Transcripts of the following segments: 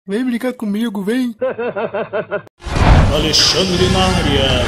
Vem brincar comigo, vem. Alexandre Maria.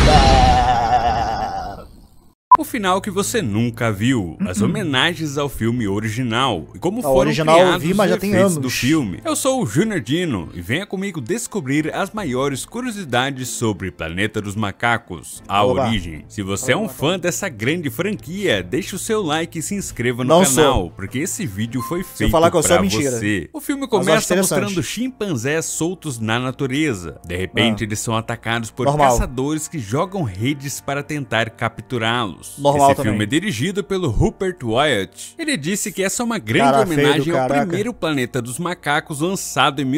O final que você nunca viu, as homenagens ao filme original e como O foram original eu criados vi, mas os já tem efeitos anos. do filme. Eu sou o Junior Dino e venha comigo descobrir as maiores curiosidades sobre Planeta dos Macacos, a Oba. origem. Se você é um fã dessa grande franquia, deixe o seu like e se inscreva no Não canal, sou. porque esse vídeo foi feito falar que eu sou, pra mentira. você. O filme acho começa interessante. mostrando chimpanzés soltos na natureza. De repente, eles são atacados por Normal. caçadores que jogam redes para tentar capturá-los. Normal Esse também. filme é dirigido pelo Rupert Wyatt. Ele disse que essa é uma grande Cara feio do homenagem ao caraca. primeiro Planeta dos Macacos, lançado em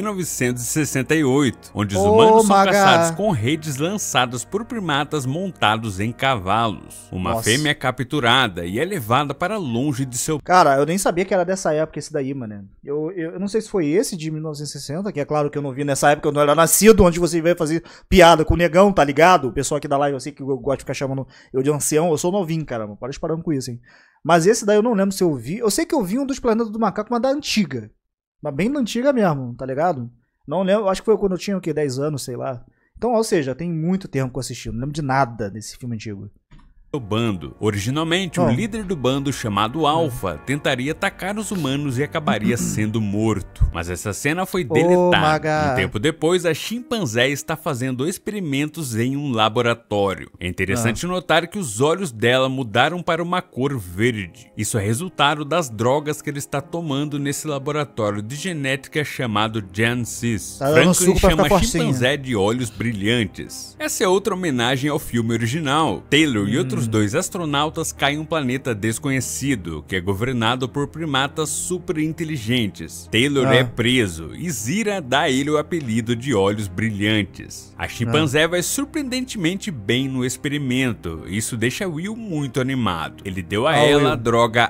1968, onde os Ô, humanos são maga. caçados com redes lançadas por primatas montados em cavalos. Uma Nossa. fêmea é capturada e é levada para longe de seu Cara, eu nem sabia que era dessa época esse daí, mano. Eu não sei se foi esse de 1960, que é claro que eu não vi nessa época, eu não era nascido, onde você veio fazer piada com o negão, tá ligado? O pessoal aqui da live, eu sei que eu gosto de ficar chamando eu de ancião, eu sou novinho, caramba, para parando com isso, hein. Mas esse daí eu não lembro se eu vi. Eu sei que eu vi um dos Planetas do Macaco, mas da antiga. Mas bem da antiga mesmo, tá ligado? Não lembro, acho que foi quando eu tinha o quê? 10 anos, sei lá. Então, ou seja, tem muito tempo que eu assisti, não lembro de nada desse filme antigo. bando. Originalmente, o líder do bando, chamado Alpha, tentaria atacar os humanos e acabaria sendo morto. Mas essa cena foi deletada. Um tempo depois, a chimpanzé está fazendo experimentos em um laboratório. É interessante notar que os olhos dela mudaram para uma cor verde. Isso é resultado das drogas que ele está tomando nesse laboratório de genética chamado Genesis. Franklin chama a chimpanzé de olhos brilhantes. Essa é outra homenagem ao filme original. Taylor e outros dois astronautas caem em um planeta desconhecido, que é governado por primatas super inteligentes. Taylor é preso e Zira dá a ele o apelido de olhos brilhantes. A chimpanzé vai surpreendentemente bem no experimento. Isso deixa Will muito animado. Ele deu a ela a droga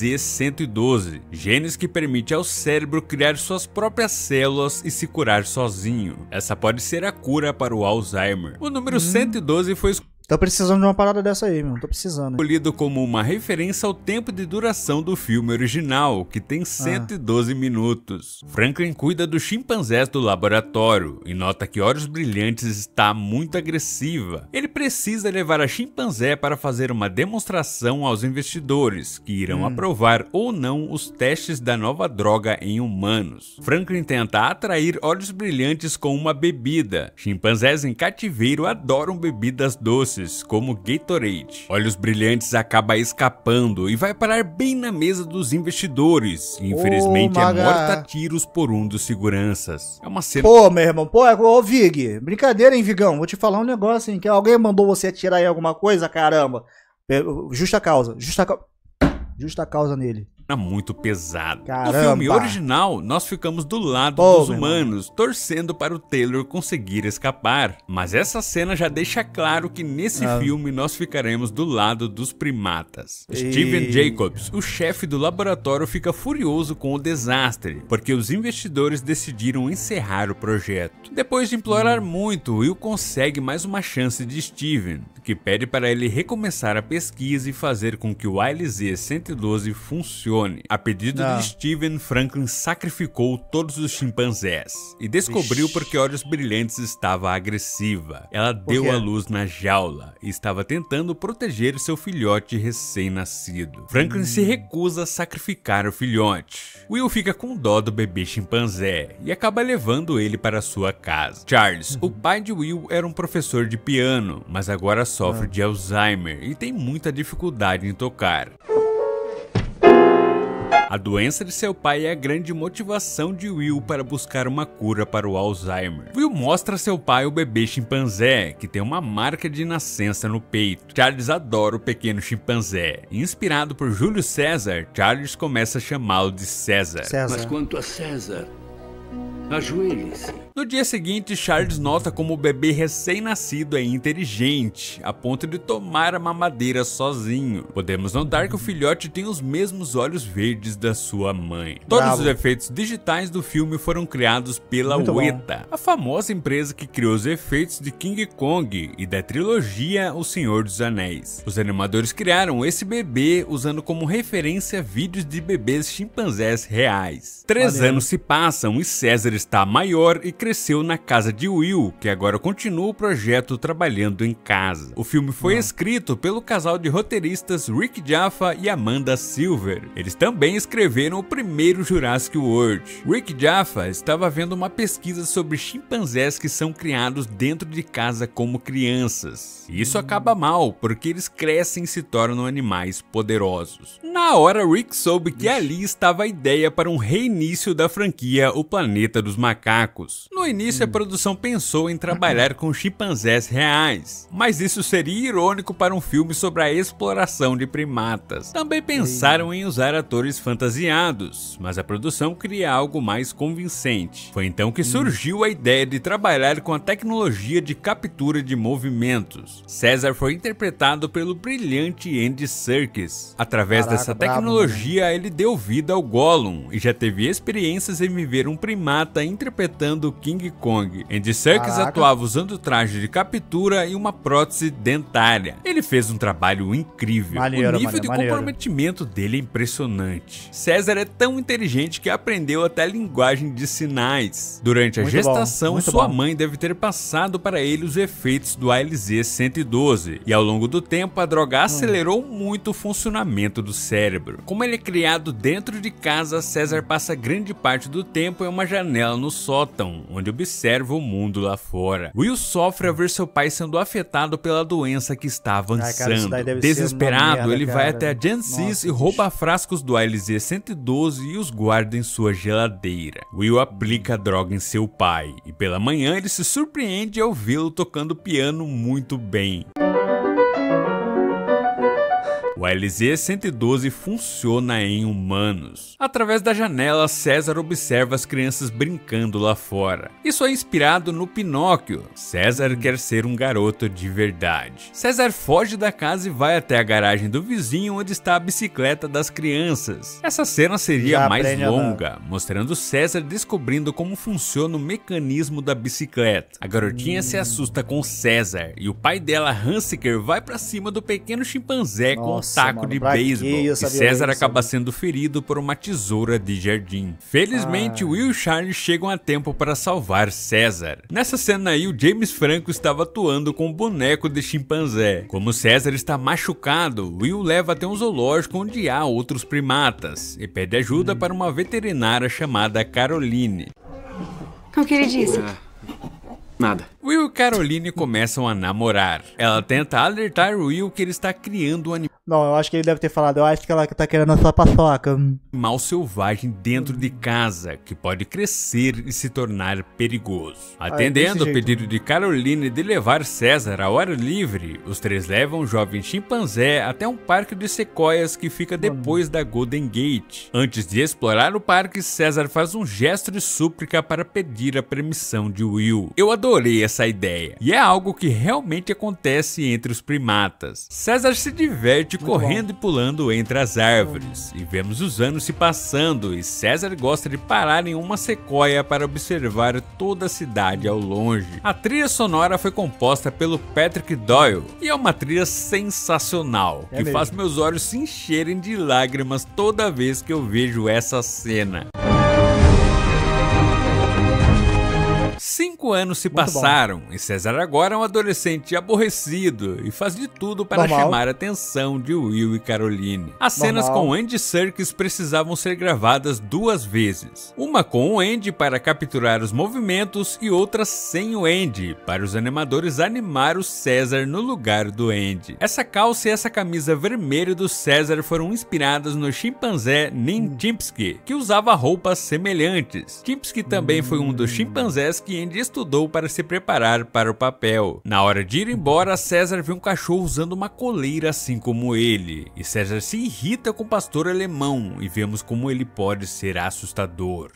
ALZ-112, genes que permite ao cérebro criar suas próprias células e se curar sozinho. Essa pode ser a cura para o Alzheimer. O número 112 foi tô precisando de uma parada dessa aí, meu. Tô precisando. Escolhido como uma referência ao tempo de duração do filme original, que tem 112 minutos. Franklin cuida dos chimpanzés do laboratório e nota que Olhos Brilhantes está muito agressiva. Ele precisa levar a chimpanzé para fazer uma demonstração aos investidores, que irão aprovar ou não os testes da nova droga em humanos. Franklin tenta atrair Olhos Brilhantes com uma bebida. Chimpanzés em cativeiro adoram bebidas doces, como Gatorade. Olhos Brilhantes acaba escapando e vai parar bem na mesa dos investidores. Infelizmente é morta a tiros por um dos seguranças. É uma cena... Pô, meu irmão, pô, ô Vig, brincadeira, hein, Vigão? Vou te falar um negócio, hein, que alguém mandou você atirar em alguma coisa, caramba. Justa causa nele. muito pesado. Caramba. No filme original, nós ficamos do lado dos humanos, torcendo para o Taylor conseguir escapar. Mas essa cena já deixa claro que nesse filme nós ficaremos do lado dos primatas. Steven Jacobs, o chefe do laboratório, fica furioso com o desastre, porque os investidores decidiram encerrar o projeto. Depois de implorar muito, Will consegue mais uma chance de Steven, que pede para ele recomeçar a pesquisa e fazer com que o ALZ-112 funcione. A pedido de Steven, Franklin sacrificou todos os chimpanzés e descobriu porque Olhos Brilhantes estava agressiva. Ela deu à luz na jaula e estava tentando proteger seu filhote recém-nascido. Franklin se recusa a sacrificar o filhote. Will fica com dó do bebê chimpanzé e acaba levando ele para sua casa. Charles, o pai de Will, era um professor de piano, mas agora sofre de Alzheimer e tem muita dificuldade em tocar. A doença de seu pai é a grande motivação de Will para buscar uma cura para o Alzheimer. Will mostra a seu pai o bebê chimpanzé, que tem uma marca de nascença no peito. Charles adora o pequeno chimpanzé. Inspirado por Júlio César, Charles começa a chamá-lo de César. Mas quanto a César, ajoelhe-se. No dia seguinte, Charles nota como o bebê recém-nascido é inteligente, a ponto de tomar a mamadeira sozinho. Podemos notar que o filhote tem os mesmos olhos verdes da sua mãe. Todos os efeitos digitais do filme foram criados pela Weta, a famosa empresa que criou os efeitos de King Kong e da trilogia O Senhor dos Anéis. Os animadores criaram esse bebê usando como referência vídeos de bebês chimpanzés reais. 3 anos se passam e César está maior e cresceu na casa de Will, que agora continua o projeto trabalhando em casa. O filme foi escrito pelo casal de roteiristas Rick Jaffa e Amanda Silver. Eles também escreveram o primeiro Jurassic World. Rick Jaffa estava vendo uma pesquisa sobre chimpanzés que são criados dentro de casa como crianças. E isso acaba mal, porque eles crescem e se tornam animais poderosos. Na hora, Rick soube que ali estava a ideia para um reinício da franquia O Planeta dos Macacos. No início, a produção pensou em trabalhar com chimpanzés reais, mas isso seria irônico para um filme sobre a exploração de primatas. Também pensaram em usar atores fantasiados, mas a produção queria algo mais convincente. Foi então que surgiu a ideia de trabalhar com a tecnologia de captura de movimentos. Caesar foi interpretado pelo brilhante Andy Serkis. Através dessa tecnologia, ele deu vida ao Gollum e já teve experiências em viver um primata interpretando King Kong. Andy Serkis atuava usando traje de captura e uma prótese dentária. Ele fez um trabalho incrível. O nível de comprometimento dele é impressionante. Caesar é tão inteligente que aprendeu até a linguagem de sinais. Durante a gestação, sua mãe deve ter passado para ele os efeitos do ALZ-112, e ao longo do tempo a droga acelerou muito o funcionamento do cérebro. Como ele é criado dentro de casa, Caesar passa grande parte do tempo em uma janela no sótão, onde observa o mundo lá fora. Will sofre ao ver seu pai sendo afetado pela doença que está avançando. Desesperado, ele vai até a Gensis e rouba frascos do ALZ-112 e os guarda em sua geladeira. Will aplica a droga em seu pai, e pela manhã ele se surpreende ao vê-lo tocando piano muito bem. O ALZ-112 funciona em humanos. Através da janela, César observa as crianças brincando lá fora. Isso é inspirado no Pinóquio. César quer ser um garoto de verdade. César foge da casa e vai até a garagem do vizinho, onde está a bicicleta das crianças. Essa cena seria mais longa, mostrando César descobrindo como funciona o mecanismo da bicicleta. A garotinha se assusta com César e o pai dela, Hansiker, vai pra cima do pequeno chimpanzé com um taco de beisebol, e César acaba sendo ferido por uma tesoura de jardim. Felizmente, Will e Charlie chegam a tempo para salvar César. Nessa cena aí, o James Franco estava atuando com um boneco de chimpanzé. Como César está machucado, Will leva até um zoológico onde há outros primatas e pede ajuda para uma veterinária chamada Caroline. O que ele disse? Nada. Will e Caroline começam a namorar. Ela tenta alertar Will que ele está criando um animal. Não, eu acho que ele deve ter falado, eu acho que ela tá querendo a sua paçoca. Animal selvagem dentro de casa, que pode crescer e se tornar perigoso. Atendendo o pedido de Caroline de levar César ao ar livre, os três levam o jovem chimpanzé até um parque de sequoias que fica depois da Golden Gate. Antes de explorar o parque, César faz um gesto de súplica para pedir a permissão de Will. Eu adorei essa ideia, e é algo que realmente acontece entre os primatas. César se diverte correndo e pulando entre as árvores, e vemos os anos se passando, e César gosta de parar em uma sequoia para observar toda a cidade ao longe. A trilha sonora foi composta pelo Patrick Doyle, e é uma trilha sensacional, que faz meus olhos se encherem de lágrimas toda vez que eu vejo essa cena. 5 anos se passaram e César agora é um adolescente aborrecido e faz de tudo para chamar a atenção de Will e Caroline. As cenas com Andy Serkis precisavam ser gravadas 2 vezes. Uma com o Andy para capturar os movimentos e outra sem o Andy, para os animadores animar o César no lugar do Andy. Essa calça e essa camisa vermelha do César foram inspiradas no chimpanzé Ninchimpsky, que usava roupas semelhantes. Chimpsky também foi um dos chimpanzés que Andy estudou para se preparar para o papel. Na hora de ir embora, César vê um cachorro usando uma coleira assim como ele, e César se irrita com o pastor alemão e vemos como ele pode ser assustador.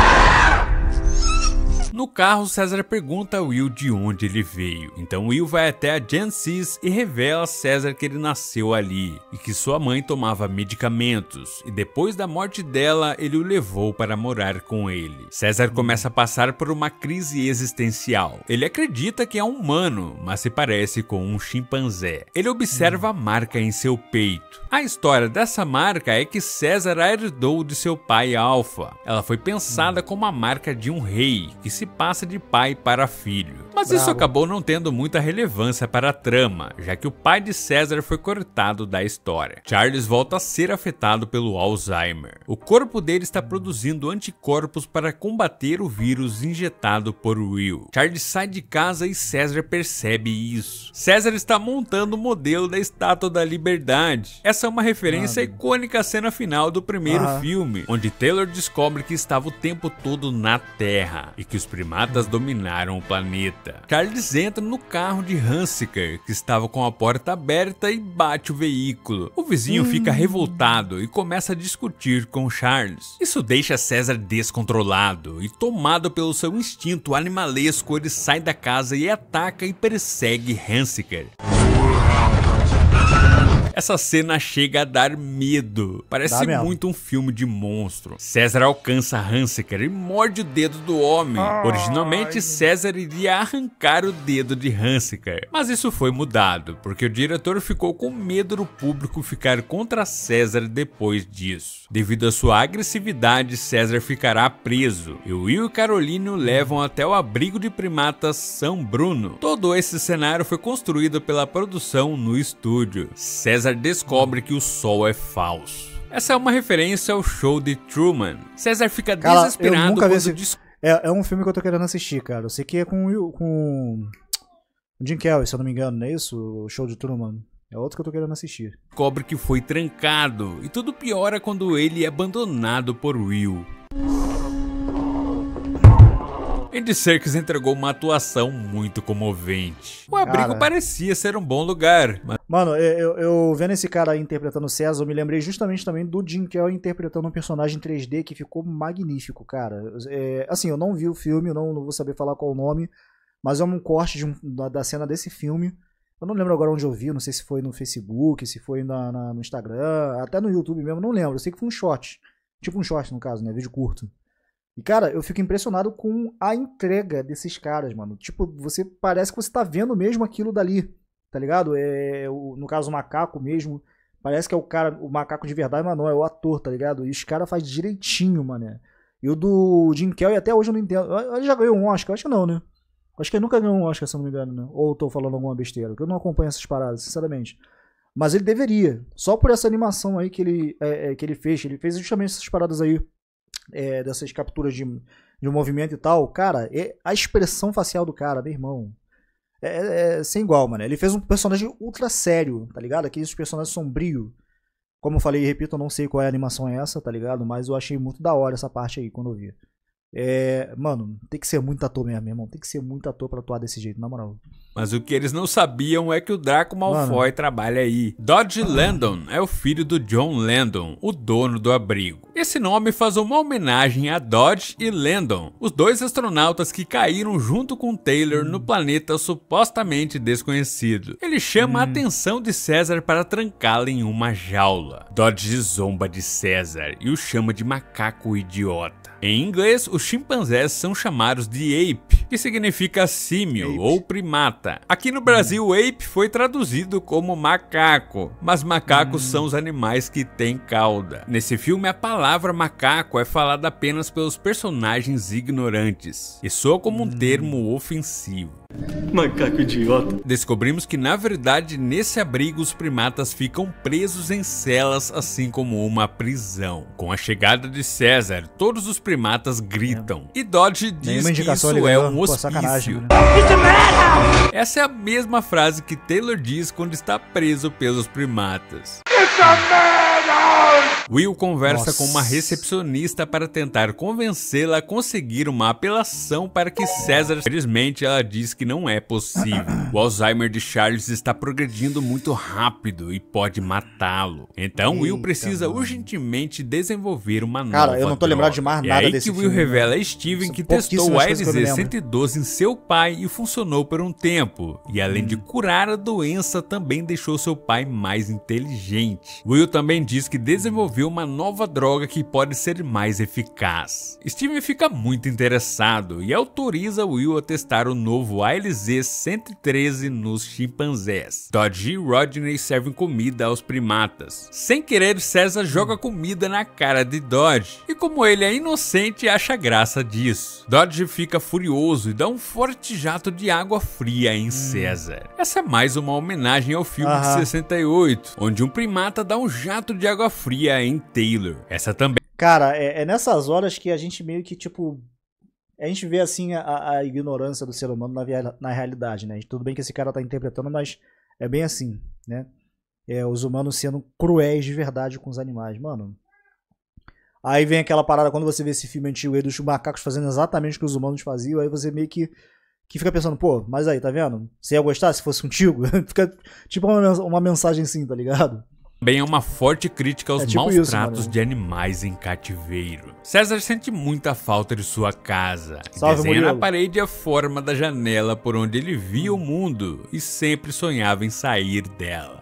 No carro, César pergunta a Will de onde ele veio. Então Will vai até a Gensis e revela a César que ele nasceu ali e que sua mãe tomava medicamentos, e depois da morte dela, ele o levou para morar com ele. César começa a passar por uma crise existencial. Ele acredita que é um humano, mas se parece com um chimpanzé. Ele observa a marca em seu peito A história dessa marca é que César a herdou de seu pai Alpha. Ela foi pensada como a marca de um rei, que se passa de pai para filho. Mas isso acabou não tendo muita relevância para a trama, já que o pai de César foi cortado da história. Charles volta a ser afetado pelo Alzheimer. O corpo dele está produzindo anticorpos para combater o vírus injetado por Will. Charles sai de casa e César percebe isso. César está montando o modelo da Estátua da Liberdade. Essa é uma referência icônica à cena final do primeiro filme, onde Taylor descobre que estava o tempo todo na Terra e que os primatas dominaram o planeta. Charles entra no carro de Hunziker, que estava com a porta aberta, e bate o veículo. O vizinho fica revoltado e começa a discutir com Charles. Isso deixa César descontrolado e, tomado pelo seu instinto animalesco, ele sai da casa e ataca e persegue Hunziker. Essa cena chega a dar medo. Parece muito um filme de monstro. César alcança Hunziker e morde o dedo do homem. Originalmente, César iria arrancar o dedo de Hunziker, mas isso foi mudado, porque o diretor ficou com medo do público ficar contra César depois disso. Devido à sua agressividade, César ficará preso, e Will e Caroline o levam até o abrigo de primatas São Bruno. Todo esse cenário foi construído pela produção no estúdio. César descobre que o sol é falso. Essa é uma referência ao show de Truman. César fica desesperado quando é um filme que eu tô querendo assistir, cara. Eu sei que é com o Jim Kelly, se eu não me engano, não é isso? O show de Truman. É outro que eu tô querendo assistir. Descobre que foi trancado, e tudo piora quando ele é abandonado por Will. Andy Serkis entregou uma atuação muito comovente. O abrigo parecia ser um bom lugar, mas... Mano, eu vendo esse cara interpretando o César, eu me lembrei justamente também do Jim Kelly interpretando um personagem 3D que ficou magnífico, cara. Assim, eu não vi o filme, eu não vou saber falar qual o nome, mas é um corte da cena desse filme. Eu não lembro agora onde eu vi, não sei se foi no Facebook, se foi no Instagram, até no YouTube mesmo, não lembro. Eu sei que foi um short, tipo um short no caso, né, vídeo curto. E, cara, eu fico impressionado com a entrega desses caras, mano. Tipo, parece que você tá vendo mesmo aquilo dali, tá ligado? No caso, o macaco mesmo, parece que é o macaco de verdade, mas não, é o ator, tá ligado? E os caras fazem direitinho, mano. E o do Jim Kelly, até hoje eu não entendo. Ele já ganhou um Oscar? Acho que não, né? Acho que ele nunca ganhou um Oscar, se eu não me engano, né? Ou eu tô falando alguma besteira, porque eu não acompanho essas paradas, sinceramente. Mas ele deveria. Só por essa animação aí que ele fez. Ele fez justamente essas paradas aí. Dessas capturas de movimento e tal, cara, a expressão facial do cara, meu irmão, sem igual, mano. Ele fez um personagem ultra sério, tá ligado? Aqueles personagens sombrios. Como eu falei e repito, eu não sei qual animação é essa, tá ligado? Mas eu achei muito da hora essa parte aí, quando eu vi. Mano, tem que ser muito ator mesmo, meu irmão. Tem que ser muito ator pra atuar desse jeito, na moral. Mas o que eles não sabiam é que o Draco Malfoy trabalha aí. Dodge Landon é o filho do John Landon, o dono do abrigo. Esse nome faz uma homenagem a Dodge e Landon, os dois astronautas que caíram junto com Taylor no planeta supostamente desconhecido. Ele chama a atenção de César para trancá-la em uma jaula. Dodge zomba de César e o chama de macaco idiota. Em inglês, os chimpanzés são chamados de ape, que significa símio ou primata. Aqui no Brasil, ape foi traduzido como macaco, mas macacos são os animais que têm cauda. Nesse filme, a palavra macaco é falada apenas pelos personagens ignorantes e soa como um termo ofensivo. Macaco idiota. Descobrimos que, na verdade, nesse abrigo os primatas ficam presos em celas, assim como uma prisão. Com a chegada de César, todos os primatas gritam. E Dodge diz que isso é um hospício. Essa é a mesma frase que Taylor diz quando está preso pelos primatas. Will conversa com uma recepcionista para tentar convencê-la a conseguir uma apelação para que César... Infelizmente, ela diz que não é possível. O Alzheimer de Charles está progredindo muito rápido e pode matá-lo. Então, Will precisa urgentemente desenvolver uma nova Cara, eu não tô lembrado de mais nada desse filme. É aí que Will revela a Steven que testou o ARZ-112 em seu pai e funcionou por um tempo. E além de curar a doença, também deixou seu pai mais inteligente. Will também diz que desenvolveu uma nova droga que pode ser mais eficaz. Steven fica muito interessado e autoriza Will a testar o novo ALZ-113 nos chimpanzés. Dodge e Rodney servem comida aos primatas. Sem querer, César joga comida na cara de Dodge, e como ele é inocente, acha graça disso. Dodge fica furioso e dá um forte jato de água fria em César. Essa é mais uma homenagem ao filme de 68, onde um primata dá um jato de água fria em Taylor. Essa também. Cara, é nessas horas que a gente meio que, tipo, a gente vê assim a ignorância do ser humano na realidade, né? Tudo bem que esse cara tá interpretando, mas é bem assim, né? Os humanos sendo cruéis de verdade com os animais, mano. Aí vem aquela parada, quando você vê esse filme antigo aí dos macacos fazendo exatamente o que os humanos faziam, aí você meio que fica pensando, pô, mas aí, tá vendo? Você ia gostar se fosse contigo? Fica tipo uma mensagem assim, tá ligado? Também é uma forte crítica aos tipo maus tratos de animais em cativeiro. César sente muita falta de sua casa. Salve, desenha Murilo. na parede a forma da janela por onde ele via o mundo e sempre sonhava em sair dela.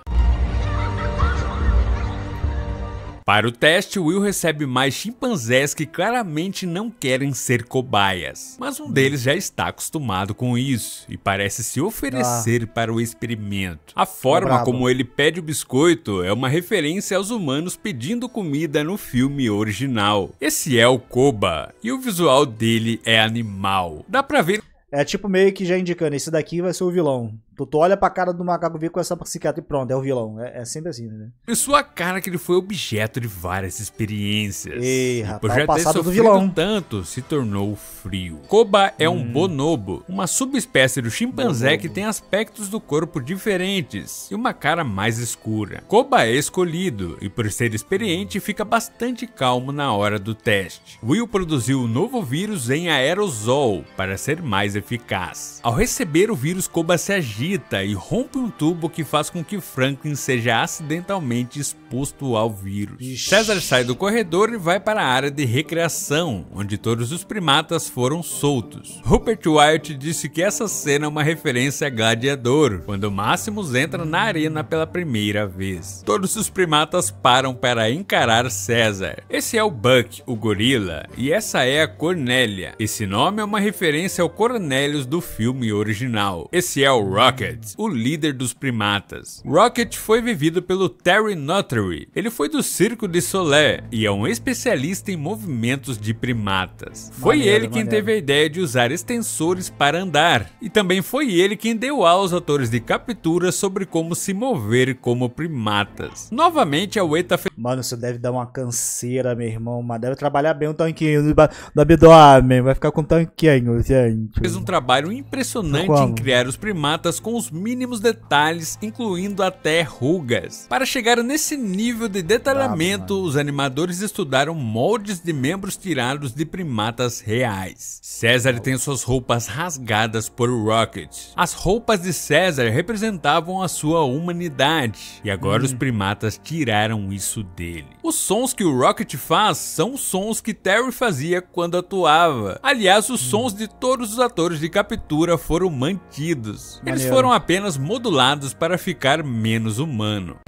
Para o teste, Will recebe mais chimpanzés que claramente não querem ser cobaias, mas um deles já está acostumado com isso e parece se oferecer para o experimento. A forma como ele pede o biscoito é uma referência aos humanos pedindo comida no filme original. Esse é o Koba e o visual dele é animal. Dá pra ver. É tipo meio que já indicando, esse daqui vai ser o vilão. Tu olha pra cara do macaco, vê com essa psiquiatra e pronto, é o vilão. É sempre assim, né? Em sua cara que ele foi objeto de várias experiências. Ei, e rapaz, por já o passado ter do sofrido vilão. tanto, se tornou frio. Koba é um bonobo, uma subespécie do chimpanzé que tem aspectos do corpo diferentes e uma cara mais escura. Koba é escolhido e por ser experiente fica bastante calmo na hora do teste. Will produziu o novo vírus em aerosol para ser mais eficaz. Ao receber o vírus, Koba se agita e rompe um tubo que faz com que Franklin seja acidentalmente exposto ao vírus. César sai do corredor e vai para a área de recreação, onde todos os primatas foram soltos. Rupert Wyatt disse que essa cena é uma referência a Gladiador, quando Máximos entra na arena pela primeira vez. Todos os primatas param para encarar César. Esse é o Buck, o gorila, e essa é a Cornélia. Esse nome é uma referência ao Cornelius do filme original. Esse é o Rocket, o líder dos primatas. Rocket foi vivido pelo Terry Notary. Ele foi do Circo de Soleil e é um especialista em movimentos de primatas. Foi ele quem teve a ideia de usar extensores para andar. E também foi ele quem deu aos atores de captura sobre como se mover como primatas. Novamente, a Weta fez... Mano, isso deve dar uma canseira, meu irmão. Mas deve trabalhar bem o tanquinho do abdômen. Vai ficar com tanquinho, gente. Fez um trabalho impressionante em criar os primatas com os mínimos detalhes, incluindo até rugas. Para chegar nesse nível de detalhamento, os animadores estudaram moldes de membros tirados de primatas reais. César tem suas roupas rasgadas por Rocket. As roupas de César representavam a sua humanidade, e agora os primatas tiraram isso dele. Os sons que o Rocket faz são os sons que Terry fazia quando atuava. Aliás, os sons de todos os atores de captura foram mantidos. Eles foram apenas modulados para ficar menos humano.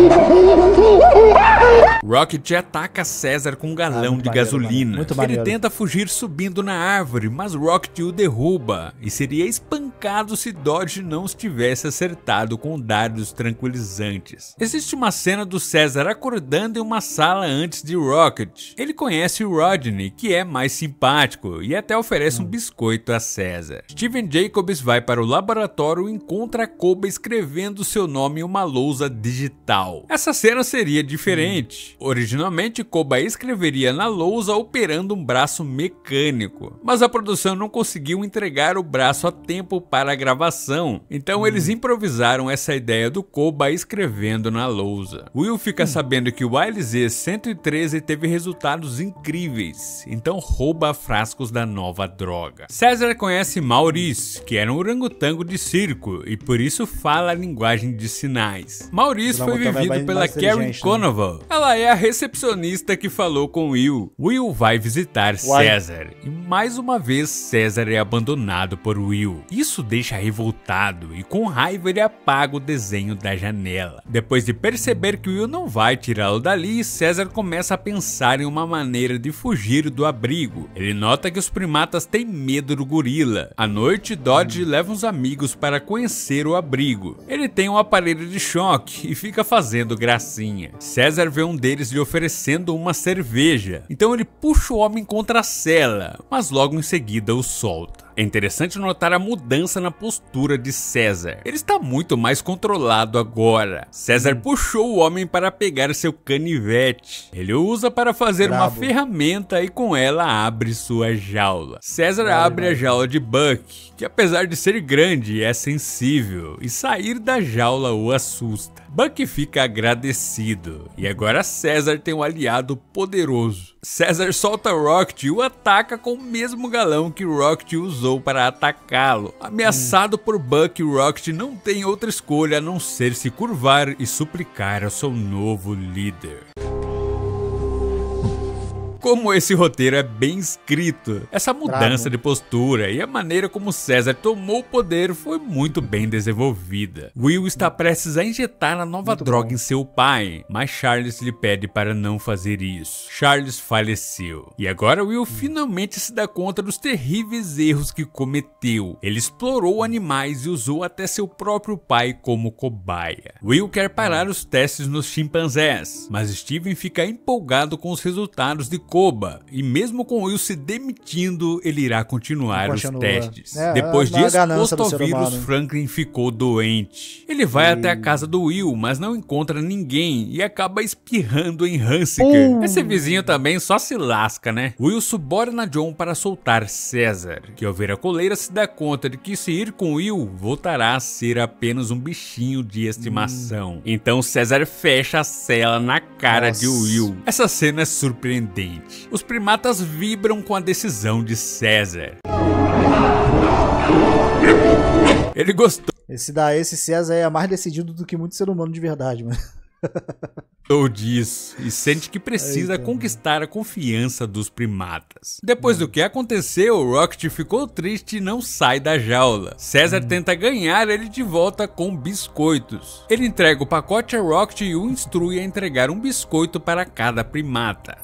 Rocket ataca César com um galão de gasolina. Ele tenta fugir subindo na árvore, mas Rocket o derruba e seria espancado se Dodge não estivesse acertado com dardos tranquilizantes. Existe uma cena do César acordando em uma sala antes de Rocket. Ele conhece o Rodney, que é mais simpático, e até oferece um biscoito a César. Steven Jacobs vai para o laboratório e encontra Koba escrevendo seu nome em uma lousa digital. Essa cena seria diferente. Originalmente, Koba escreveria na lousa operando um braço mecânico, mas a produção não conseguiu entregar o braço a tempo para a gravação, então eles improvisaram essa ideia do Koba escrevendo na lousa. Will fica sabendo que o ALZ-113 teve resultados incríveis, então rouba frascos da nova droga. César conhece Maurice, que era um orangotango de circo e por isso fala a linguagem de sinais. Maurice foi vivido pela Carrie Conover. Ela é a recepcionista que falou com Will. Will vai visitar César e mais uma vez César é abandonado por Will. Isso deixa revoltado e com raiva ele apaga o desenho da janela. Depois de perceber que Will não vai tirá-lo dali, César começa a pensar em uma maneira de fugir do abrigo. Ele nota que os primatas têm medo do gorila. À noite, Dodge leva uns amigos para conhecer o abrigo. Ele tem um aparelho de choque e fica fazendo gracinha. César vê um deles lhe oferecendo uma cerveja, então ele puxa o homem contra a cela, mas logo em seguida o solta. É interessante notar a mudança na postura de César. Ele está muito mais controlado agora. César puxou o homem para pegar seu canivete. Ele o usa para fazer uma ferramenta e com ela abre sua jaula. César abre a jaula de Buck, que apesar de ser grande é sensível, e sair da jaula o assusta. Buck fica agradecido, e agora César tem um aliado poderoso. César solta Rocket e o ataca com o mesmo galão que Rocket usou para atacá-lo. Ameaçado por Buck, Rocket não tem outra escolha a não ser se curvar e suplicar ao seu novo líder. Como esse roteiro é bem escrito, essa mudança de postura e a maneira como César tomou o poder foi muito bem desenvolvida. Will está prestes a injetar a nova droga em seu pai, mas Charles lhe pede para não fazer isso. Charles faleceu. E agora Will finalmente se dá conta dos terríveis erros que cometeu. Ele explorou animais e usou até seu próprio pai como cobaia. Will quer parar os testes nos chimpanzés, mas Steven fica empolgado com os resultados de Koba, e mesmo com Will se demitindo, ele irá continuar os testes. Depois de exposto ao vírus, Franklin ficou doente. Ele vai até a casa do Will, mas não encontra ninguém e acaba espirrando em Hunziker. Esse vizinho também só se lasca, né? Will suborna John para soltar César, que ao ver a coleira se dá conta de que se ir com Will, voltará a ser apenas um bichinho de estimação. Então César fecha a cela na cara de Will. Essa cena é surpreendente. Os primatas vibram com a decisão de César. Ele gostou. Esse César é mais decidido do que muito ser humano de verdade, mano. Disso e sente que precisa conquistar a confiança dos primatas. Depois do que aconteceu, Rocket ficou triste e não sai da jaula. César tenta ganhar ele de volta com biscoitos. Ele entrega o pacote a Rocket e o instrui a entregar um biscoito para cada primata.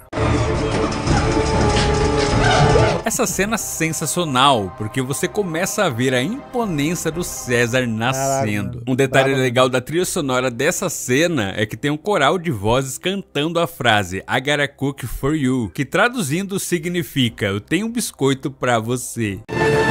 Essa cena é sensacional, porque você começa a ver a imponência do César nascendo. Um detalhe legal da trilha sonora dessa cena é que tem um coral de vozes cantando a frase I got a cookie for you, que traduzindo significa eu tenho um biscoito pra você.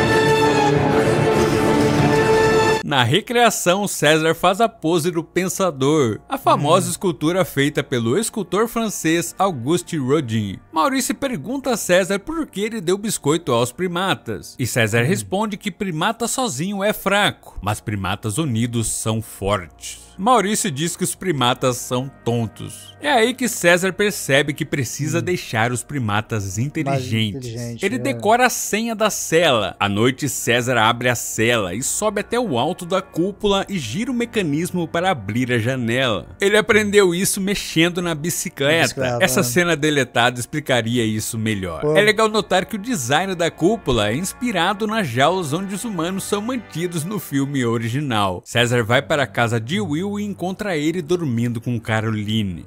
Na recriação, César faz a pose do Pensador, a famosa escultura feita pelo escultor francês Auguste Rodin. Maurice pergunta a César por que ele deu biscoito aos primatas, e César responde que primata sozinho é fraco, mas primatas unidos são fortes. Maurício diz que os primatas são tontos. É aí que César percebe que precisa deixar os primatas inteligentes. Ele decora a senha da cela. À noite, César abre a cela e sobe até o alto da cúpula e gira o mecanismo para abrir a janela. Ele aprendeu isso mexendo na bicicleta. Essa cena deletada explicaria isso melhor. É legal notar que o design da cúpula é inspirado nas jaulas onde os humanos são mantidos no filme original. César vai para a casa de Will e encontra ele dormindo com Caroline.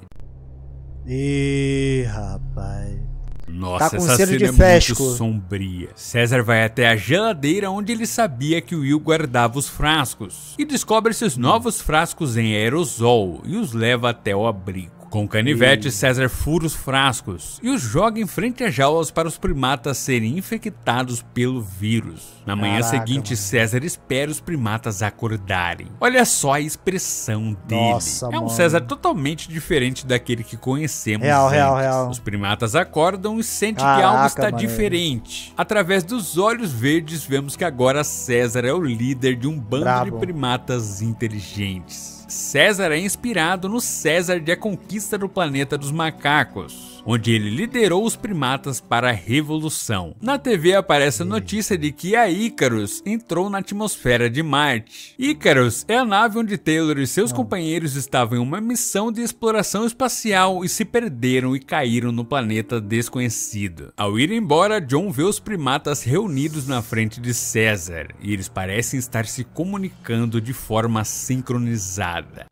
Ih, rapaz. Nossa, tá essa cena é muito sombria. César vai até a geladeira onde ele sabia que Will guardava os frascos e descobre esses novos frascos em aerosol e os leva até o abrigo. Com o canivete, César fura os frascos e os joga em frente às jaulas para os primatas serem infectados pelo vírus. Na manhã seguinte, César espera os primatas acordarem. Olha só a expressão dele. Nossa, é um César totalmente diferente daquele que conhecemos antes. Real. Os primatas acordam e sentem que algo está diferente. Através dos olhos verdes, vemos que agora César é o líder de um bando de primatas inteligentes. César é inspirado no César de A Conquista do Planeta dos Macacos. onde ele liderou os primatas para a revolução. Na TV aparece a notícia de que a Icarus entrou na atmosfera de Marte. Icarus é a nave onde Taylor e seus companheiros estavam em uma missão de exploração espacial e se perderam e caíram no planeta desconhecido. Ao ir embora, John vê os primatas reunidos na frente de César e eles parecem estar se comunicando de forma sincronizada.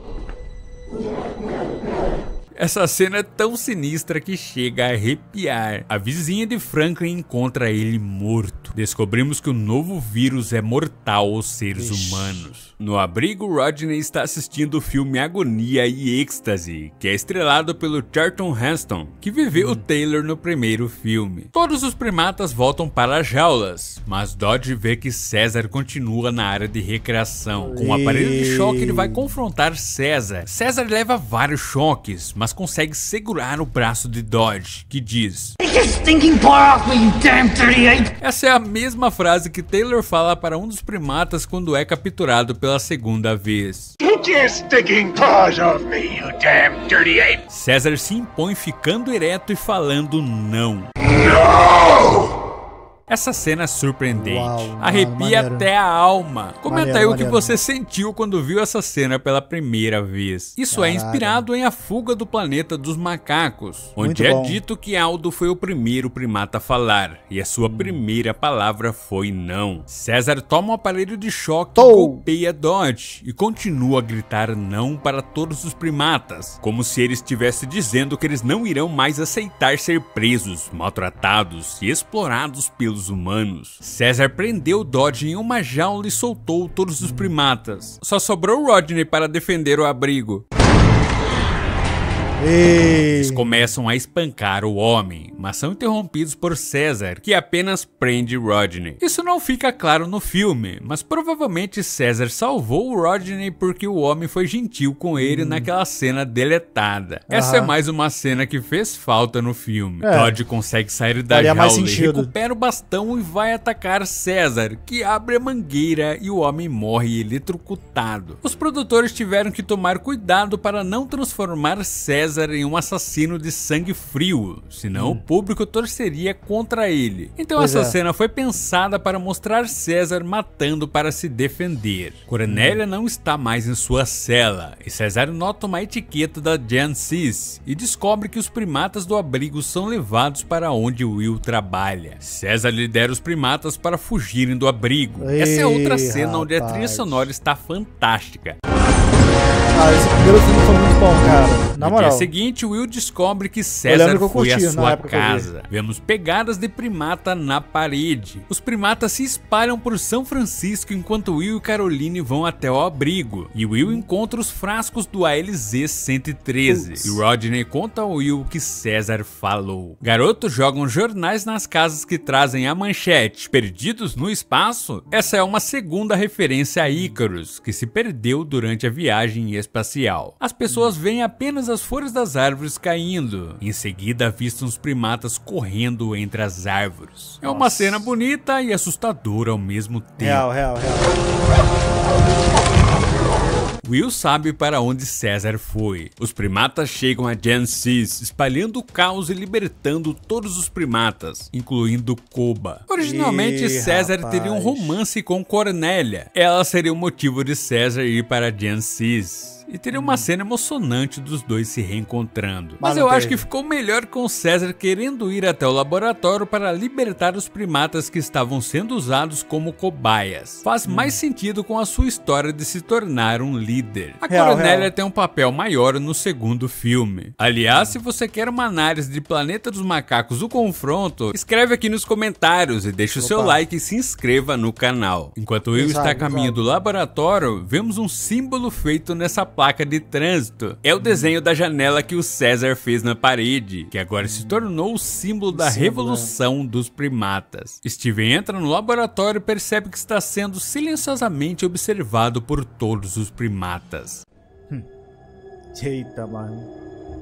Essa cena é tão sinistra que chega a arrepiar. A vizinha de Franklin encontra ele morto. Descobrimos que o novo vírus é mortal aos seres humanos. No abrigo, Rodney está assistindo o filme Agonia e Êxtase, que é estrelado pelo Charlton Heston, que viveu Taylor no primeiro filme. Todos os primatas voltam para as jaulas, mas Dodge vê que César continua na área de recreação. Com o aparelho de choque, ele vai confrontar César. César leva vários choques, mas consegue segurar o braço de Dodge, que diz: Essa é a mesma frase que Taylor fala para um dos primatas quando é capturado pela segunda vez. César se impõe ficando ereto e falando não. Essa cena é surpreendente, arrepia até a alma. Comenta aí o que você sentiu quando viu essa cena pela primeira vez. Isso é inspirado em A Fuga do Planeta dos Macacos, onde é dito que Aldo foi o primeiro primata a falar, e a sua primeira palavra foi não. César toma um aparelho de choque e golpeia Dodge, e continua a gritar não para todos os primatas, como se ele estivesse dizendo que eles não irão mais aceitar ser presos, maltratados e explorados pelos humanos. César prendeu Dodge em uma jaula e soltou todos os primatas. Só sobrou Rodney para defender o abrigo. Eles começam a espancar o homem, mas são interrompidos por César, que apenas prende Rodney. Isso não fica claro no filme, mas provavelmente César salvou o Rodney porque o homem foi gentil com ele naquela cena deletada. Essa é mais uma cena que fez falta no filme. Dodge consegue sair da jaula e recupera o bastão e vai atacar César, que abre a mangueira e o homem morre eletrocutado. Os produtores tiveram que tomar cuidado para não transformar César em um assassino de sangue frio, senão o público torceria contra ele. Então essa cena foi pensada para mostrar César matando para se defender. Cornélia não está mais em sua cela, e César nota uma etiqueta da Jancis e descobre que os primatas do abrigo são levados para onde Will trabalha. César lidera os primatas para fugirem do abrigo. Essa é outra cena onde a trilha sonora está fantástica. Esse primeiro filme foi muito bom, cara. Na moral. No dia seguinte, Will descobre que César foi à sua casa. Vemos pegadas de primata na parede. Os primatas se espalham por São Francisco enquanto Will e Caroline vão até o abrigo. E Will encontra os frascos do ALZ-113. E Rodney conta ao Will o que César falou. Garotos jogam jornais nas casas que trazem a manchete: Perdidos no espaço? Essa é uma segunda referência a Icarus, que se perdeu durante a viagem espacial. As pessoas veem apenas as folhas das árvores caindo. Em seguida, avistam os primatas correndo entre as árvores. É uma cena bonita e assustadora ao mesmo tempo. Real. Will sabe para onde César foi. Os primatas chegam a Jancis, espalhando o caos e libertando todos os primatas, incluindo Koba. Originalmente, César teria um romance com Cornélia. Ela seria o motivo de César ir para Jancis. E teria uma cena emocionante dos dois se reencontrando. Mas eu acho que ficou melhor com César querendo ir até o laboratório para libertar os primatas que estavam sendo usados como cobaias. Faz mais sentido com a sua história de se tornar um líder. A Cornélia tem um papel maior no segundo filme. Aliás, se você quer uma análise de Planeta dos Macacos, o confronto, escreve aqui nos comentários e deixa o seu like e se inscreva no canal. Enquanto Will está a caminho do laboratório, vemos um símbolo feito nessa placa de trânsito. É o desenho da janela que o César fez na parede, que agora se tornou o símbolo da revolução dos primatas. Steven entra no laboratório e percebe que está sendo silenciosamente observado por todos os primatas. Eita, mano.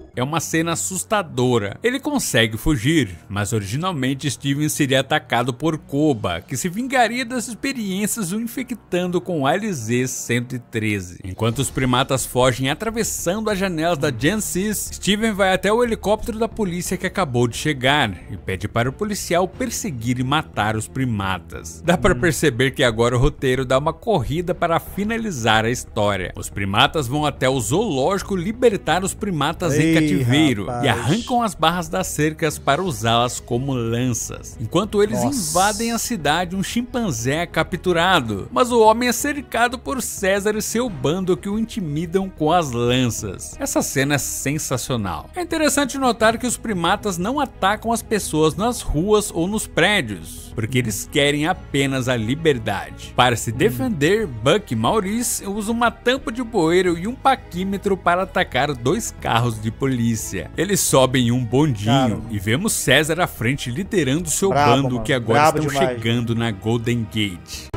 É uma cena assustadora. Ele consegue fugir, mas originalmente Steven seria atacado por Koba, que se vingaria das experiências o infectando com LZ-113. Enquanto os primatas fogem atravessando as janelas da Genesis, Steven vai até o helicóptero da polícia que acabou de chegar e pede para o policial perseguir e matar os primatas. Dá para perceber que agora o roteiro dá uma corrida para finalizar a história. Os primatas vão até o zoológico libertar os primatas em cativeiro e arrancam as barras das cercas para usá-las como lanças. Enquanto eles invadem a cidade, um chimpanzé é capturado, mas o homem é cercado por César e seu bando que o intimidam com as lanças. Essa cena é sensacional. É interessante notar que os primatas não atacam as pessoas nas ruas ou nos prédios, porque eles querem apenas a liberdade. Para se defender, Buck e Maurice usam uma tampa de bueiro e um paquímetro para atacar 2 carros de polícia. Eles sobem em um bondinho e vemos César à frente liderando seu bando que agora estão chegando na Golden Gate.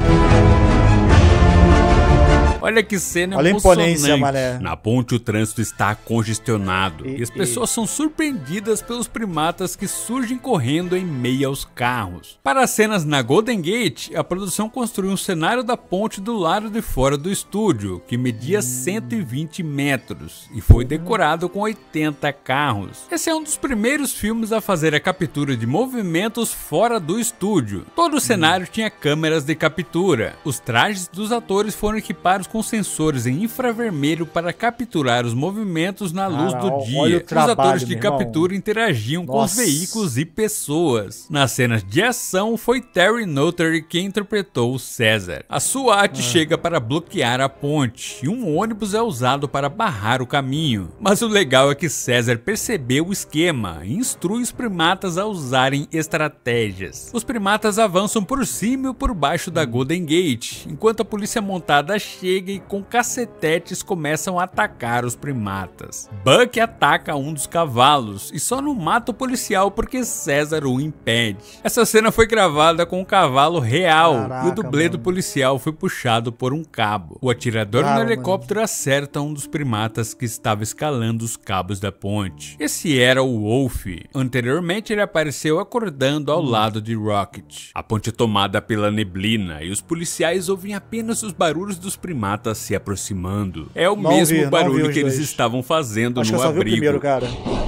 Olha que cena emocionante. Na ponte o trânsito está congestionado e as pessoas são surpreendidas pelos primatas que surgem correndo em meio aos carros. Para as cenas na Golden Gate, a produção construiu um cenário da ponte do lado de fora do estúdio, que media 120 metros e foi decorado com 80 carros. Esse é um dos primeiros filmes a fazer a captura de movimentos fora do estúdio. Todo o cenário tinha câmeras de captura. Os trajes dos atores foram equipados com sensores em infravermelho para capturar os movimentos na luz do dia. Os atores de captura interagiam com os veículos e pessoas. Nas cenas de ação, foi Terry Notary quem interpretou o César. A SWAT chega para bloquear a ponte e um ônibus é usado para barrar o caminho. Mas o legal é que César percebeu o esquema e instrui os primatas a usarem estratégias. Os primatas avançam por cima e por baixo da Golden Gate, enquanto a polícia montada chega e com cacetetes começam a atacar os primatas. Buck ataca um dos cavalos e só não mata o policial porque César o impede. Essa cena foi gravada com um cavalo real e o dublê do policial foi puxado por um cabo. O atirador no helicóptero acerta um dos primatas que estava escalando os cabos da ponte. Esse era o Wolf. Anteriormente ele apareceu acordando ao lado de Rocket. A ponte é tomada pela neblina e os policiais ouvem apenas os barulhos dos primatas se aproximando. É o mesmo barulho que eles estavam fazendo no abrigo. Primeiro, cara.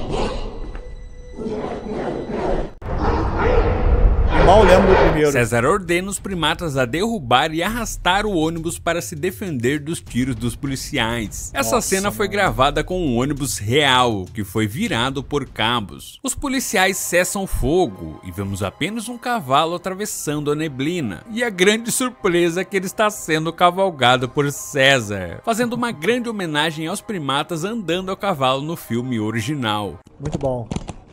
Mal lembro do primeiro. César ordena os primatas a derrubar e arrastar o ônibus para se defender dos tiros dos policiais. Essa cena foi gravada com um ônibus real, que foi virado por cabos. Os policiais cessam o fogo e vemos apenas um cavalo atravessando a neblina. E a grande surpresa é que ele está sendo cavalgado por César, fazendo uma grande homenagem aos primatas andando a cavalo no filme original. Muito bom.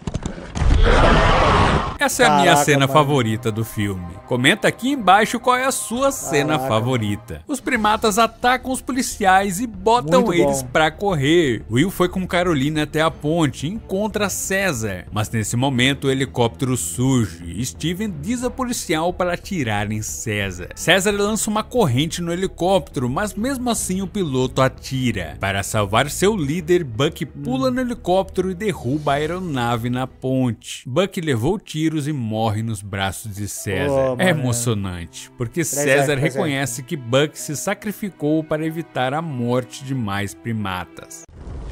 Essa é a minha cena favorita do filme. Comenta aqui embaixo qual é a sua cena favorita. Os primatas atacam os policiais e botam eles pra correr. Will foi com Carolina até a ponte e encontra César. Mas nesse momento o helicóptero surge e Steven diz ao policial para atirar em César. César lança uma corrente no helicóptero, mas mesmo assim o piloto atira. Para salvar seu líder, Buck pula no helicóptero e derruba a aeronave na ponte. Buck levou tiros e morre nos braços de César. É emocionante, porque César reconhece que Buck se sacrificou para evitar a morte de mais primatas.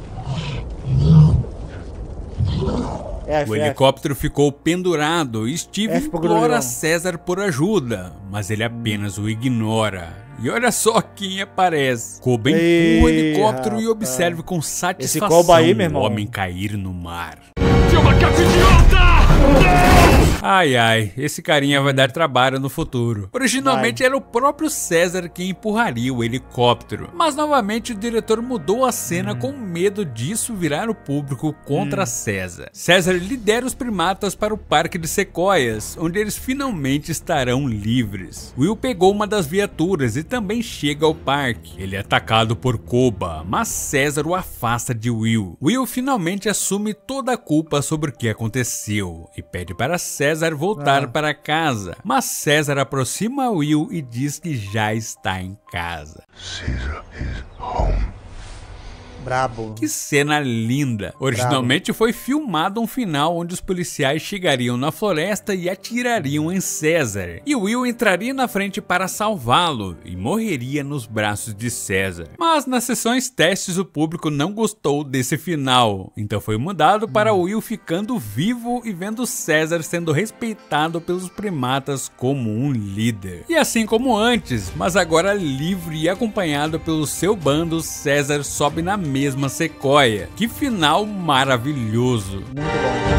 O helicóptero ficou pendurado e Steven implora César por ajuda, mas ele apenas o ignora. E olha só quem aparece. Koba empurra o helicóptero e observa com satisfação o homem cair no mar. Seu macaco idiota! Ai ai, esse carinha vai dar trabalho no futuro. Originalmente era o próprio César quem empurraria o helicóptero, mas novamente o diretor mudou a cena com medo disso virar o público contra César. César lidera os primatas para o Parque de Sequoias, onde eles finalmente estarão livres. Will pegou uma das viaturas e também chega ao parque. Ele é atacado por Koba, mas César o afasta de Will. Will finalmente assume toda a culpa sobre o que aconteceu e pede para César voltar para casa, mas César aproxima Will e diz que já está em casa. Caesar is home. Brabo. Que cena linda. Originalmente foi filmado um final onde os policiais chegariam na floresta e atirariam em César. E Will entraria na frente para salvá-lo e morreria nos braços de César. Mas nas sessões testes o público não gostou desse final. Então foi mudado para Will ficando vivo e vendo César sendo respeitado pelos primatas como um líder. E assim como antes, mas agora livre e acompanhado pelo seu bando, César sobe na mesma sequoia. Que final maravilhoso! Muito bom.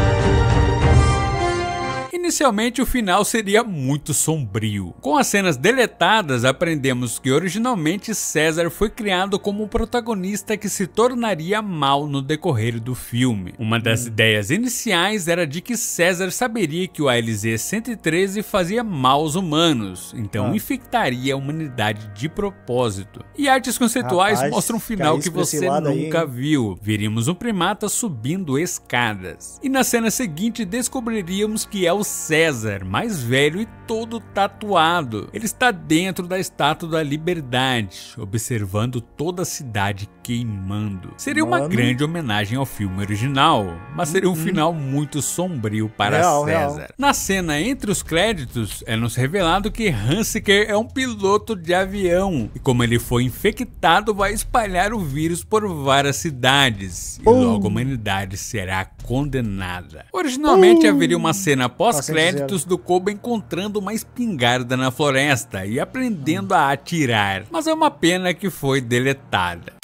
Inicialmente o final seria muito sombrio. Com as cenas deletadas, aprendemos que originalmente César foi criado como um protagonista que se tornaria mal no decorrer do filme. Uma das ideias iniciais era de que César saberia que o ALZ-113 fazia mal aos humanos, então infectaria a humanidade de propósito. E artes conceituais mostram um final que você nunca viu. Veríamos um primata subindo escadas. E na cena seguinte descobriríamos que é o César, mais velho e todo tatuado. Ele está dentro da Estátua da Liberdade, observando toda a cidade queimando. Seria uma grande homenagem ao filme original, mas seria um final muito sombrio para César. Na cena entre os créditos, é-nos revelado que Hunziker é um piloto de avião, e como ele foi infectado, vai espalhar o vírus por várias cidades, e logo a humanidade será condenada. Originalmente haveria uma cena pós-créditos do Koba encontrando uma espingarda na floresta e aprendendo a atirar, mas é uma pena que foi deletada.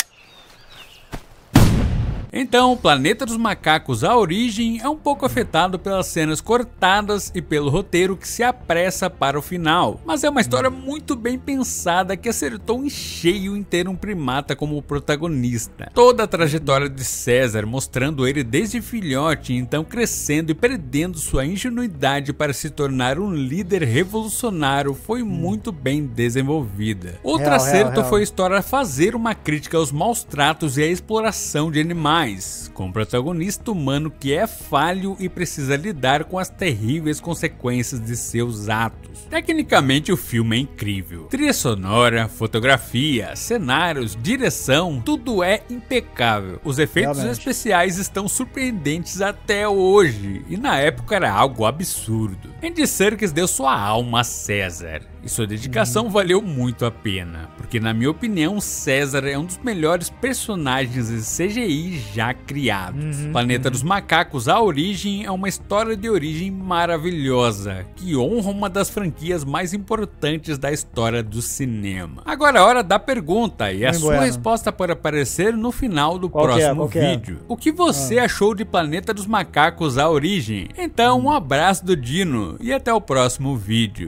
Então, o Planeta dos Macacos, a origem, é um pouco afetado pelas cenas cortadas e pelo roteiro que se apressa para o final. Mas é uma história muito bem pensada que acertou em cheio em ter um primata como protagonista. Toda a trajetória de César, mostrando ele desde filhote, então crescendo e perdendo sua ingenuidade para se tornar um líder revolucionário, foi muito bem desenvolvida. Outro acerto foi a história fazer uma crítica aos maus tratos e à exploração de animais, com um protagonista humano que é falho e precisa lidar com as terríveis consequências de seus atos. Tecnicamente o filme é incrível. Trilha sonora, fotografia, cenários, direção, tudo é impecável. Os efeitos especiais estão surpreendentes até hoje, e na época era algo absurdo. Andy Serkis deu sua alma a César, e sua dedicação valeu muito a pena, porque na minha opinião César é um dos melhores personagens de CGI já criados. Planeta dos Macacos, a origem, é uma história de origem maravilhosa, que honra uma das franquias mais importantes da história do cinema. Agora é hora da pergunta, e a sua resposta pode aparecer no final do próximo vídeo. O que você achou de Planeta dos Macacos, a origem? Então um abraço do Dino, e até o próximo vídeo.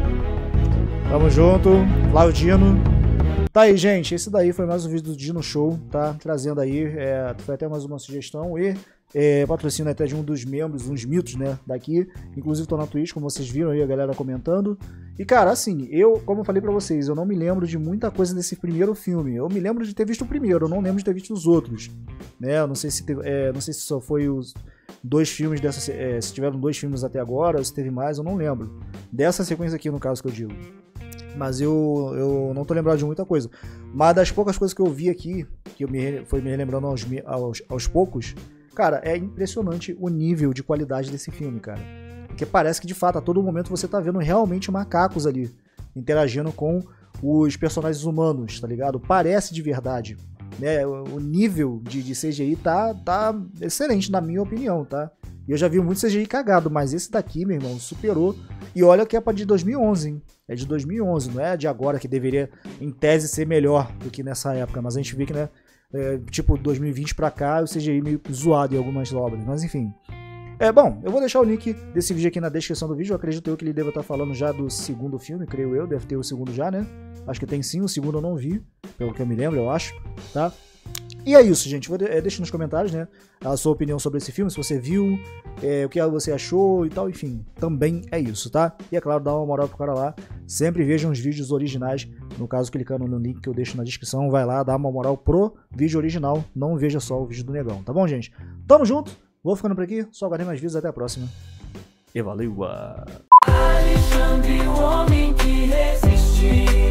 Tamo junto, Claudino. Tá aí, gente, esse daí foi mais um vídeo do Dino Show, tá? Trazendo aí, foi até mais uma sugestão e patrocínio até de um dos membros, uns mitos, né, daqui. Inclusive tô na Twitch, como vocês viram aí, a galera comentando. E cara, assim, como eu falei pra vocês, eu não me lembro de muita coisa desse primeiro filme. Eu me lembro de ter visto o primeiro, eu não lembro de ter visto os outros, né? Eu não sei se só foi os dois filmes dessa, se tiveram dois filmes até agora, ou se teve mais, eu não lembro. Dessa sequência aqui, no caso que eu digo. Mas eu não tô lembrado de muita coisa. Mas das poucas coisas que eu vi aqui, que foi me relembrando aos poucos, cara, é impressionante o nível de qualidade desse filme, cara. Porque parece que, de fato, a todo momento você tá vendo realmente macacos ali, interagindo com os personagens humanos, tá ligado? Parece de verdade, né? O nível de CGI tá excelente, na minha opinião, tá? E eu já vi muito CGI cagado, mas esse daqui, meu irmão, superou. E olha que é de 2011, hein? É de 2011, não é de agora, que deveria, em tese, ser melhor do que nessa época. Mas a gente vê que, né, tipo, 2020 pra cá, o CGI meio zoado em algumas obras. Mas enfim. Bom, eu vou deixar o link desse vídeo aqui na descrição do vídeo. Eu acredito eu que ele deva estar falando já do segundo filme, creio eu. Deve ter o segundo já, né? Acho que tem sim, o segundo eu não vi, pelo que eu me lembro, eu acho, tá? E é isso, gente. Deixa nos comentários, né, a sua opinião sobre esse filme, se você viu, o que você achou e tal, enfim. Também é isso, tá? E é claro, dá uma moral pro cara lá. Sempre vejam os vídeos originais. No caso, clicando no link que eu deixo na descrição, vai lá, dá uma moral pro vídeo original. Não veja só o vídeo do Negão, tá bom, gente? Tamo junto. Vou ficando por aqui. Só aguardem mais vídeos. Até a próxima. E valeu! Alexandre, o homem que resistiu.